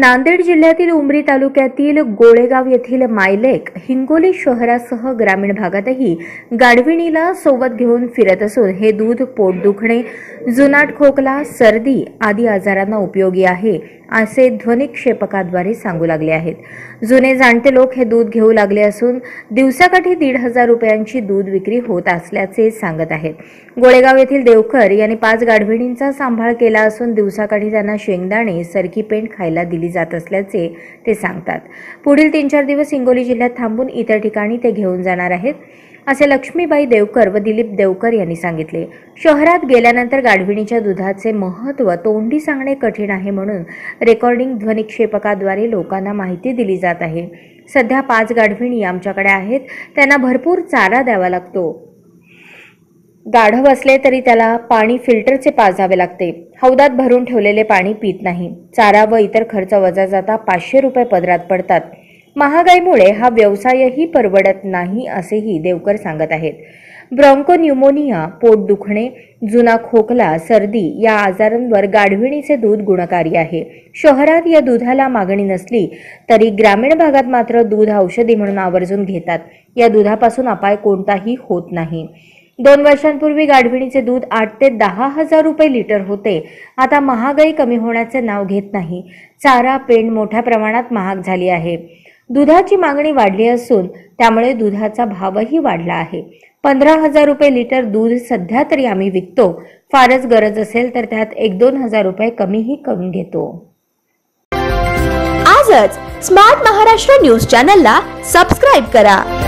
नांदेड जिल्ह्यातील उमरी तालुक्यातील गोळेगाव येथील मायलेक हिंगोली शहरासह ग्रामीण भागातही गाढविणीला सोबत घेऊन फिरत असून हे दूध पोट दुखणे, जुनाट खोकला, सर्दी आदी आजारांना उपयोगी आहे असे ध्वनिक्षेपकाद्वारे सांगू लागले आहेत। जुने जाणते लोक हे दूध घेऊ लागले असून दिवसाकाठी 1,500 रुपयांची दूध विक्री होत असल्याचे सांगत आहेत। गोळेगाव येथील देवकर यांनी 5 गाढविणींचा सांभाळ केला असून दिवसाकाठी त्यांना शेंगदाणे, सरकी पेंड खायला दिली जात असल्याचे ते सांगतात। पुढील 3-4 दिवस हिंगोली जिल्ह्यात थांबून इतर ठिकाणी ते घेऊन जाणार आहेत असे लक्ष्मीबाई देवकर व दिलीप देवकर यांनी सांगितले। शहरात गेल्यानंतर गाढविणीच्या दुधाचे महत्त्व तोंडी सांगणे कठीण आहे, म्हणून रेकॉर्डिंग ध्वनिक्षेपकाद्वारे लोकांना माहिती दिली जात आहे। सध्या 5 गाढविणी आमच्याकडे आहेत, त्यांना भरपूर चारा द्यावा लागतो। गाढव असले तरी त्याला पाणी फिल्टरचे पाजावे लागते। हौदात भरून ठेवलेले पाणी पित नाही। चारा व इतर खर्च वजा जाता 500 रुपये पदरात पडतात। महागाईमुळे हा व्यवसायही परवडत नाही असेही देवकर सांगत आहेत। ब्रॉन्को न्यूमोनिया, पोट दुखणे, जुना खोकला, सर्दी या आजारांवर गाढविणीचे दूध गुणकारी आहे। शहरात या दुधाला मागणी नसली तरी ग्रामीण भागात मात्र दूध औषधी म्हणून आवर्जून घेतात। या दुधापासून अपाय कोणताही होत नाही। 2 वर्षांपूर्वी गाढविणीचे दूध 8 ते 10 हजार रुपये लिटर होते। आता महागाई कमी होण्याचे नाव घेत नाही। चारा, पेंड मोठ्या प्रमाणात महाग झाली आहे। दुधाची मागणी वाढली असून त्यामुळे दुधाचा भावही वाढला आहे। 15,000 रुपये लिटर दूध सध्या तरी आम्ही विकतो। फारच गरज असेल तर त्यात 1-2 हजार रुपये कमीही करून घेतो। आजच स्मार्ट महाराष्ट्र न्यूज चॅनलला सबस्क्राइब करा।